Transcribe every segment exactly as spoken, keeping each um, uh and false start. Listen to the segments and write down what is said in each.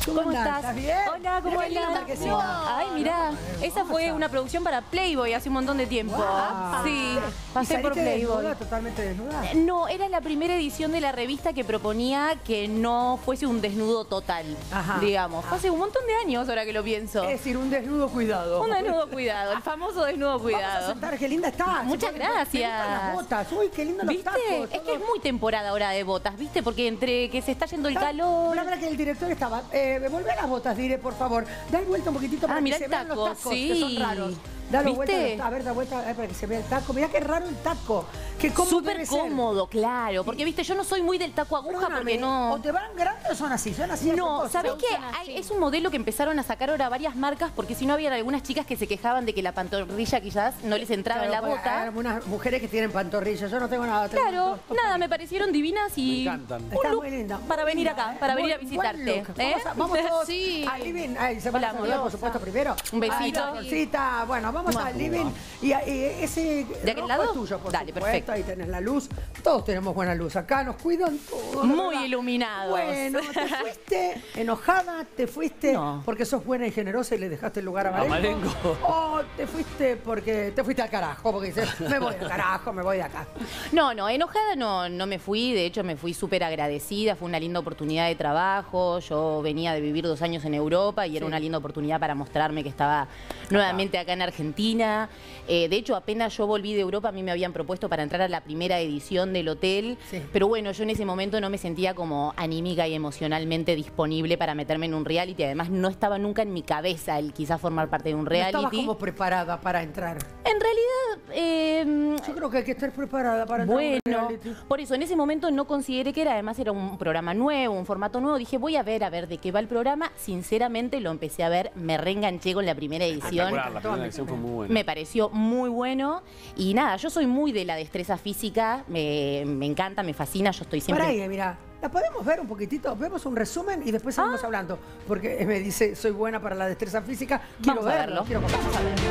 ¿Cómo, ¿Cómo estás? ¿Estás bien? Hola, ¿cómo estás? No. Ay, mirá, esa fue una producción para Playboy hace un montón de tiempo. Wow. Sí, pasé por Playboy. Desnuda, totalmente desnuda? No, era la primera edición de la revista que proponía que no fuese un desnudo total, Ajá. digamos. Fue hace un montón de años ahora que lo pienso. Es decir, un desnudo cuidado. Un desnudo cuidado, el famoso desnudo cuidado. Vamos a sentar, qué linda estás. Muchas gracias. Las botas. Uy, qué lindo los ¿Viste? tacos. Es todo. Que es muy temporada ahora de botas, ¿viste? Porque entre que se está yendo el ¿Está? calor... La verdad que el director estaba... Eh, volvé a las botas, diré, por favor. Da vuelta un poquitito para ah, que mirá se el vean taco, los tacos, sí. que son raros. Dale ¿Viste? vuelta, a ver, da vuelta a ver, para que se vea el taco. Mirá qué raro el taco. Que súper cómodo, claro. Porque, viste, yo no soy muy del taco aguja. Perdóname, porque no... ¿O te van grandes o son así? ¿Son así? No, ¿sabés qué? Es un modelo que empezaron a sacar ahora varias marcas porque si no había algunas chicas que se quejaban de que la pantorrilla quizás no les entraba claro, en la bota. Hay algunas mujeres que tienen pantorrillas. Yo no tengo nada. Tengo claro, todo, nada, me parecieron divinas y... Me encantan. Está muy linda. Para muy venir linda, acá, para muy, venir a visitarte. ¿Eh? Vamos, a, vamos todos sí. al living. Ay, se van a saludar, por supuesto, primero. Un besito. Ay, bueno, vamos Mua. al living. Y, y ese ¿de aquel lado? Es tuyo, por Dale, supuesto. perfecto. Ahí tenés la luz. Todos tenemos buena luz. Acá nos cuidan todos. Muy iluminados. Bueno, te fuiste enojada, te fuiste no. porque sos buena y generosa y le dejaste el lugar a Marengo. A Marengo. O te fuiste porque te fuiste al carajo, porque dices, me voy al carajo, me voy de acá. No, no, enojada no, no me fui. De hecho, me fui súper agradecida. Fue una linda oportunidad de trabajo. Yo venía de vivir dos años en Europa y sí. era una linda oportunidad para mostrarme que estaba nuevamente acá en Argentina. Eh, de hecho, apenas yo volví de Europa, a mí me habían propuesto para entrar a la primera edición del hotel. Sí. Pero bueno, yo en ese momento no me sentía como anímica y emocionalmente disponible para meterme en un reality. Además, no estaba nunca en mi cabeza el quizás formar parte de un reality. No estabas como preparada para entrar. En realidad... Eh, yo creo que hay que estar preparada para entrar bueno, a un reality. Por eso, en ese momento no consideré que era, además era un programa nuevo, un formato nuevo. Dije, voy a ver, a ver de qué va el programa. Sinceramente lo empecé a ver, me reenganché con la primera edición. La primera edición fue muy buena. Me pareció muy bueno. Y nada, yo soy muy de la destreza física, me, me encanta, me fascina, yo estoy siempre... Para ahí, mira, ¿la podemos ver un poquitito? Vemos un resumen y después seguimos ah. hablando. Porque me dice, soy buena para la destreza física. Quiero Vamos verlo. A verlo. Quiero vamos a verlo.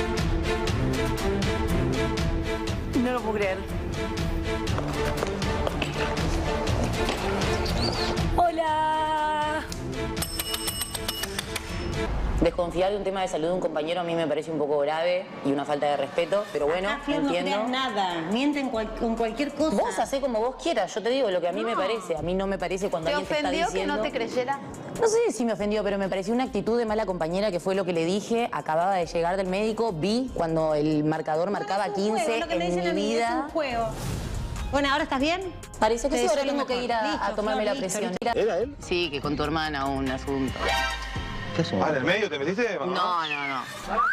No lo puedo creer. Hola. Desconfiar de un tema de salud de un compañero a mí me parece un poco grave y una falta de respeto, pero bueno, Acá, Flor, entiendo. No nada, mienten cual, con cualquier cosa. Vos hacé como vos quieras, yo te digo lo que a mí no. me parece. A mí no me parece cuando ¿Te alguien te está diciendo... ofendió que no te creyera? No sé si me ofendió, pero me pareció una actitud de mala compañera que fue lo que le dije. Acababa de llegar del médico, vi cuando el marcador no, marcaba no quince juego, lo que me en dicen mi a mí, vida. Es un juego. Bueno, ¿ahora estás bien? Parece que te sí, ahora deseo tengo lo que ir a, listo, a tomarme Flor, la listo, presión. listo. ¿Era él? Sí, que con tu hermana un asunto. ¿Qué asunto? Ah, ¿en el medio te metiste? No, no, no.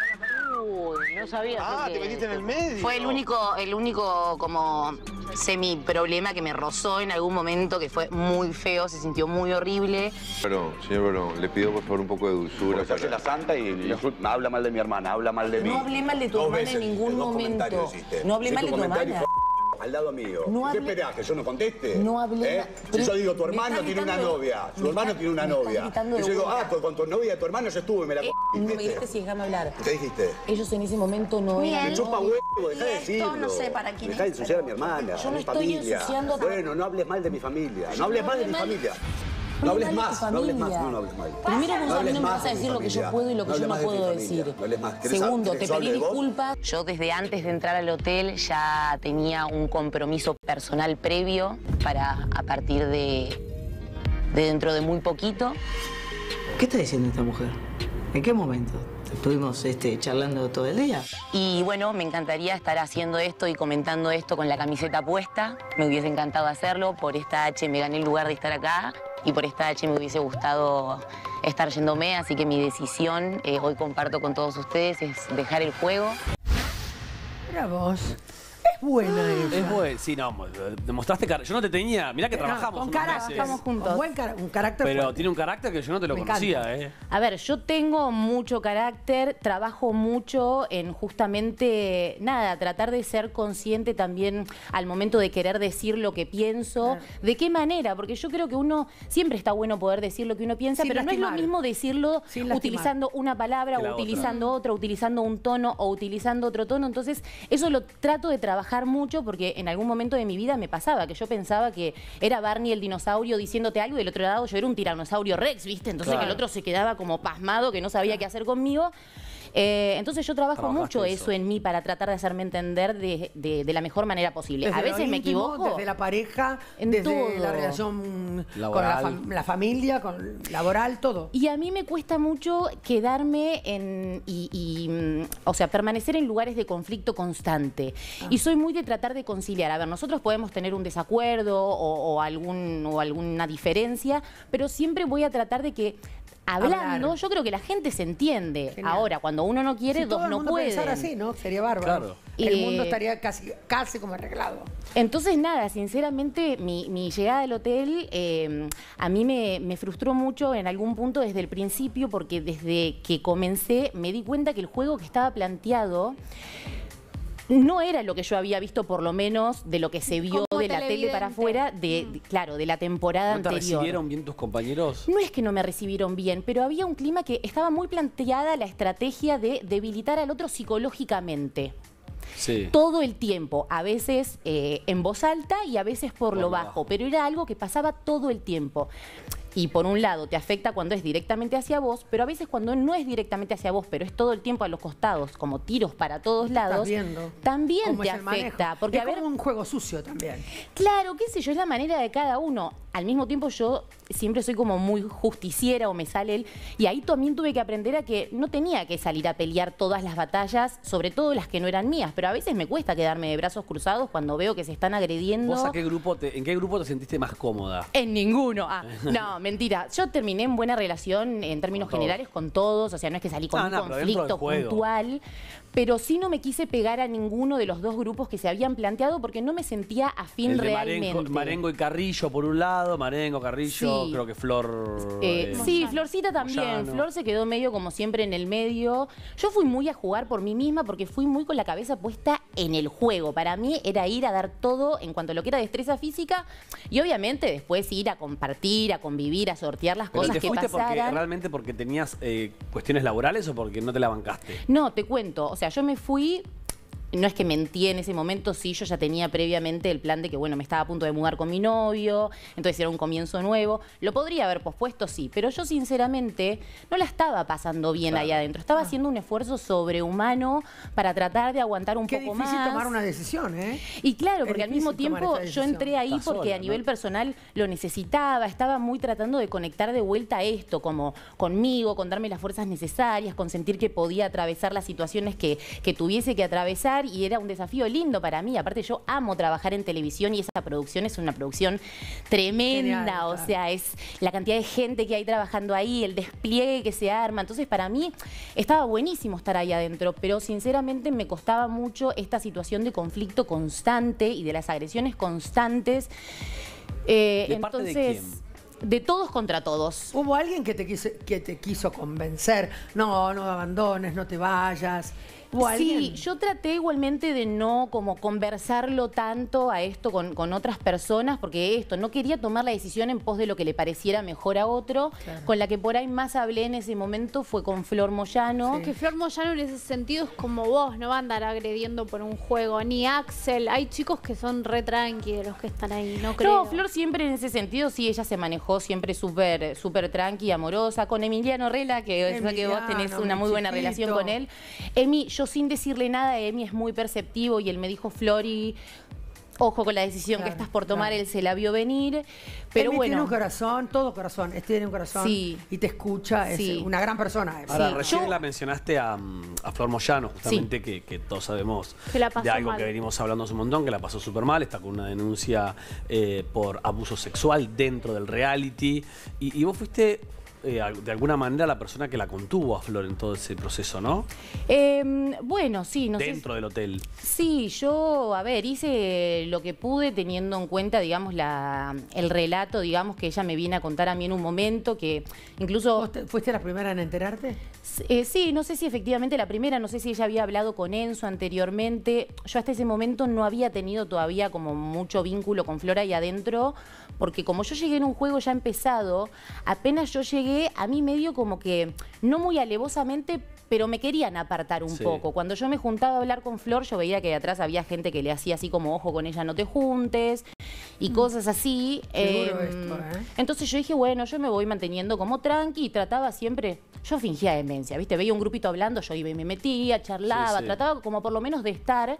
Uy, no sabía. Ah, te metiste en el medio. Fue el único, el único como semi problema que me rozó en algún momento, que fue muy feo, se sintió muy horrible. Pero, señor Verón, le pido por favor un poco de dulzura. Se hace la santa y, y habla mal de mi hermana, habla mal de mí. No hablé mal de tu Dos hermana veces, en ningún dos momento. comentarios hiciste. No hablé Si mal de tu comentario hermana. fue al lado mío. No ¿Qué hablé... esperás? ¿Que yo no conteste? No hablé... ¿Eh? Si yo digo, tu hermano tiene una novia, tu hermano tiene una novia. Y yo digo, ah, con, con tu novia, tu hermano yo estuve y me la... Eh, no me dijiste si déjame hablar. ¿Qué dijiste? Ellos en ese momento no eran... Me chupa huevo, dejá de esto decirlo. no sé para quién Dejá de es, ensuciar a pero- mi hermana, Yo a no mi estoy familia. ensuciando- Bueno, no hables mal de mi familia. No hables no mal de hablé mi mal- familia. No No hables hables más, de no hables más, familia. no, no hables mal. Primero, vos No a mí hables no me más vas a de decir mi lo que yo familia. puedo y lo que No yo hables no más de mi puedo familia. decir. No hables más. ¿Querés Segundo, saber te que yo hable pedí de vos? disculpas. Yo desde antes de entrar al hotel ya tenía un compromiso personal previo para a partir de, de dentro de muy poquito. ¿Qué está diciendo esta mujer? ¿En qué momento? ¿Estuvimos este, charlando todo el día? Y bueno, me encantaría estar haciendo esto y comentando esto con la camiseta puesta. Me hubiese encantado hacerlo. Por esta H me gané el lugar de estar acá. Y por esta H me hubiese gustado estar yéndome. Así que mi decisión, eh, hoy comparto con todos ustedes, es dejar el juego. Mira vos. Es buena ella. Es buena, sí, no, demostraste carácter. Yo no te tenía, mirá que No, trabajamos con unos cara, meses. trabajamos juntos. Con buen cara, un carácter Pero fuerte. tiene un carácter que yo no te lo Me conocía, encanta. ¿eh? A ver, yo tengo mucho carácter, trabajo mucho en justamente, nada, tratar de ser consciente también al momento de querer decir lo que pienso. Claro. ¿De qué manera? Porque yo creo que uno, siempre está bueno poder decir lo que uno piensa, Sin pero no es lastimar. lo mismo decirlo Sin lastimar. utilizando una palabra Que la o otra. utilizando otra, utilizando un tono o utilizando otro tono. Entonces, eso lo trato de trabajar trabajar mucho porque en algún momento de mi vida me pasaba que yo pensaba que era Barney el dinosaurio diciéndote algo y del otro lado yo era un tiranosaurio Rex, ¿viste? Entonces Claro. que el otro se quedaba como pasmado, que no sabía qué hacer conmigo. Eh, entonces yo trabajo Trabajaste mucho eso. eso en mí para tratar de hacerme entender de, de- de la mejor manera posible. Desde A veces lo me íntimo, equivoco. Desde la pareja, En desde todo. la relación Laboral. con la, fam- la familia, con laboral, todo. Y a mí me cuesta mucho quedarme en, y, y, mm, o sea, permanecer en lugares de conflicto constante. Y soy muy de tratar de conciliar. A ver, nosotros podemos tener un desacuerdo o, o algún, o alguna diferencia, pero siempre voy a tratar de que, hablando, Hablar. yo creo que la gente se entiende. Genial. Ahora, cuando uno no quiere, Si todo dos el no mundo pueden. pensara así, ¿no? Sería bárbaro. Claro. El Eh, mundo estaría casi, casi como arreglado. Entonces, nada, sinceramente, mi, mi llegada al hotel eh, a mí me, me frustró mucho en algún punto desde el principio, porque desde que comencé me di cuenta que el juego que estaba planteado no era lo que yo había visto, por lo menos, de lo que se vio Como de la tele para televidente. afuera, de, de- claro, de la temporada ¿No te anterior. recibieron bien tus compañeros? No es que no me recibieron bien, pero había un clima que estaba muy planteada la estrategia de debilitar al otro psicológicamente. Sí. Todo el tiempo, a veces eh, en voz alta y a veces por, lo lo bajo, bajo. pero era algo que pasaba todo el tiempo. Y por un lado te afecta cuando es directamente hacia vos, pero a veces cuando no es directamente hacia vos, pero es todo el tiempo a los costados, como tiros para todos lados, Estás viendo también cómo te es el manejo. afecta. Porque es a ver, como un juego sucio también. claro, qué sé yo, es la manera de cada uno. Al mismo tiempo yo siempre soy como muy justiciera o me sale el... Y ahí también tuve que aprender a que no tenía que salir a pelear todas las batallas, sobre todo las que no eran mías, pero a veces me cuesta quedarme de brazos cruzados cuando veo que se están agrediendo. ¿Vos a qué grupo te, en qué grupo te sentiste más cómoda? En ninguno. Ah, no, mentira. Yo terminé en buena relación en términos Con todos. generales con todos, o sea, no es que salí con Ah, un no, pero dentro del conflicto juego. puntual, pero sí no me quise pegar a ninguno de los dos grupos que se habían planteado porque no me sentía afín El de realmente. Marengo, Marengo y Carrillo por un lado, Marengo, Carrillo, Sí. creo que Flor... Eh, eh, sí, Florcita también. Moyano. Flor se quedó medio como siempre en el medio. Yo fui muy a jugar por mí misma porque fui muy con la cabeza puesta en el juego. Para mí era ir a dar todo en cuanto a lo que era destreza física y obviamente después ir a compartir, a convivir, a sortear las ¿Pero cosas te que fuiste porque, pasaran. realmente porque tenías eh, cuestiones laborales o porque no te la bancaste? No, te cuento. O sea, yo me fui... No es que mentí en ese momento, sí, yo ya tenía previamente el plan de que, bueno, me estaba a punto de mudar con mi novio, entonces era un comienzo nuevo. Lo podría haber pospuesto, sí, pero yo sinceramente no la estaba pasando bien Claro. ahí adentro. Estaba haciendo un esfuerzo sobrehumano para tratar de aguantar un Qué poco difícil más. tomar una decisión, ¿eh? Y claro, Es porque al mismo difícil tomar tiempo esa yo decisión. entré ahí Estás porque sola, a nivel ¿no? personal lo necesitaba, estaba muy tratando de conectar de vuelta a esto, como conmigo, con darme las fuerzas necesarias, con sentir que podía atravesar las situaciones que, que tuviese que atravesar y era un desafío lindo para mí. Aparte yo amo trabajar en televisión y esa producción es una producción tremenda, Genial, o claro. sea, es la cantidad de gente que hay trabajando ahí, el despliegue que se arma. Entonces para mí estaba buenísimo estar ahí adentro, pero sinceramente me costaba mucho esta situación de conflicto constante y de las agresiones constantes. Eh, ¿De parte de entonces, quién? de todos contra todos. ¿Hubo alguien que te, quiso, que te quiso convencer? No, no abandones, no te vayas. ¿Hubo Sí, alguien? yo traté igualmente de no como conversarlo tanto a esto con, con otras personas, porque esto, no quería tomar la decisión en pos de lo que le pareciera mejor a otro. Claro. Con la que por ahí más hablé en ese momento fue con Flor Moyano. Sí. Que Flor Moyano en ese sentido es como vos, no va a andar agrediendo por un juego, ni Axel. Hay chicos que son re tranqui de los que están ahí, no creo. No, Flor siempre en ese sentido, sí, ella se manejó siempre súper súper tranqui, amorosa. Con Emiliano Rela, que yo sé que vos tenés Emiliano, una mi muy buena chiquito. relación con él. Emi, yo sin decirle nada, Emi es muy perceptivo y él me dijo, Flori, ojo con la decisión Claro, que estás por tomar, claro. él se la vio venir. Pero Emi bueno. tiene un corazón, todo corazón, este tiene un corazón Sí. y te escucha, es Sí. una gran persona. Emi. Ahora, Sí, recién yo- la mencionaste a, mm, a Flor Moyano, justamente, que, que todos sabemos Que la pasó de algo mal. que venimos hablando hace un montón, que la pasó súper mal, está con una denuncia eh, por abuso sexual dentro del reality. Y, y vos fuiste, eh, al- de alguna manera, la persona que la contuvo a Flor en todo ese proceso, ¿no? Eh, bueno, sí, no sé. dentro del hotel. Sí, yo, a ver, hice lo que pude teniendo en cuenta, digamos, la, el relato, digamos, que ella me viene a contar a mí en un momento, que incluso... ¿Vos te- fuiste la primera en enterarte? Eh, sí, no sé si efectivamente la primera, no sé si ella había hablado con Enzo anteriormente. Yo hasta ese momento no había tenido todavía como mucho vínculo con Flora ahí adentro, porque como yo llegué en un juego ya empezado, apenas yo llegué, a mí medio como que, no muy alevosamente, pero me querían apartar un Sí. poco. Cuando yo me juntaba a hablar con Flor, yo veía que de atrás había gente que le hacía así como, ojo con ella, no te juntes, y cosas así. Qué duro Eh, esto, ¿eh? Entonces yo dije, bueno, yo me voy manteniendo como tranqui y trataba siempre, yo fingía demencia, ¿viste? Veía un grupito hablando, yo iba y me metía, charlaba, Sí, sí. trataba como por lo menos de estar.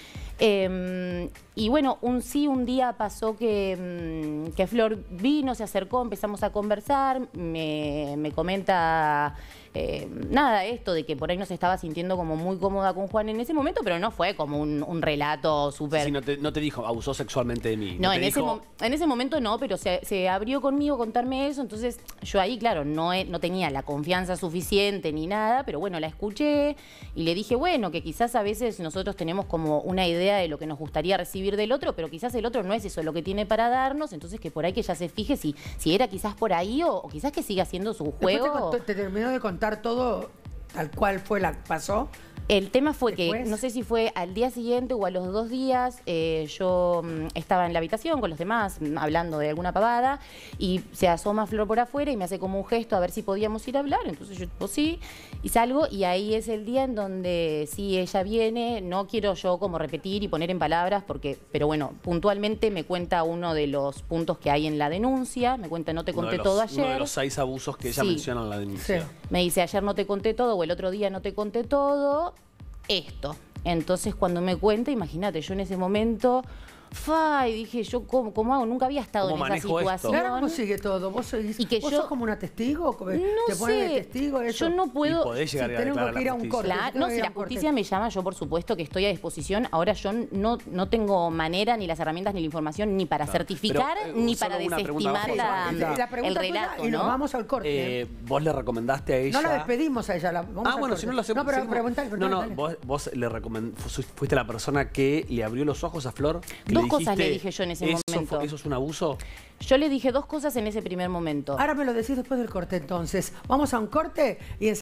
Eh, y bueno, un sí, un día pasó que, mm, que Flor vino, se acercó, empezamos a conversar, me, me comenta eh, nada, esto de que por ahí no se estaba sintiendo como muy cómoda con Juan en ese momento, pero no fue como un, un relato súper... Sí, no, te, no te dijo, abusó sexualmente de mí. No, te en, ese dijo, mo- en ese momento no, pero se, se abrió conmigo a contarme eso, entonces yo ahí, claro, no, he- no tenía la confianza suficiente ni nada, pero bueno, la escuché y le dije, bueno, que quizás a veces nosotros tenemos como una idea de lo que nos gustaría recibir del otro, pero quizás el otro no es eso lo que tiene para darnos, entonces que por ahí que ella se fije si, si era quizás por ahí o, o quizás que siga haciendo su Después te, juego. contó- te terminó de contar todo tal cual fue la pasó. El tema fue que, Después. no sé si fue al día siguiente o a los dos días, eh, yo mm, estaba en la habitación con los demás, mm, hablando de alguna pavada, y se asoma Flor por afuera y me hace como un gesto a ver si podíamos ir a hablar. Entonces yo tipo sí, y salgo, y ahí es el día en donde sí ella viene. No quiero yo como repetir y poner en palabras, porque, pero bueno, puntualmente me cuenta uno de los puntos que hay en la denuncia, me cuenta no te uno conté de los- todo Uno de ayer. los seis abusos que ella Sí. menciona en la denuncia. Sí. Me dice, ayer no te conté todo o el otro día no te conté todo, esto. Entonces cuando me cuenta, imagínate, yo en ese momento, fa, y dije, yo cómo, cómo hago, nunca había estado ¿Cómo en esa manejo esto? situación. Claro, ¿cómo sigue todo? ¿Vos, sois, Y que vos yo- sos como una testigo? No ¿Te ponen de sé, testigo eso? yo no puedo... Y podés llegar Sí, a tenemos declarar que ir a a la un justicia. corte. Claro, tengo no, que si ir a la un corte. justicia me llama, yo por supuesto que estoy a disposición. Ahora yo no, no tengo manera, ni las herramientas, ni la información, ni para certificar, Pero, eh, ni solo para una pregunta desestimar más. la, Sí, la el pregunta tuya relato, y nos ¿no? vamos al corte. Eh, ¿Vos le recomendaste a ella? no la despedimos a ella. La, vamos Ah, al bueno, corte. si no lo hacemos. No, pero seguimos. preguntale, No, no, dale. vos, vos le recomend- fu- fuiste la persona que le abrió los ojos a Flor. que Dos le cosas le dijiste, dije yo en ese "Eso momento". fue- ¿Eso es un abuso? Yo le dije dos cosas en ese primer momento. Ahora me lo decís después del corte, entonces. Vamos a un corte y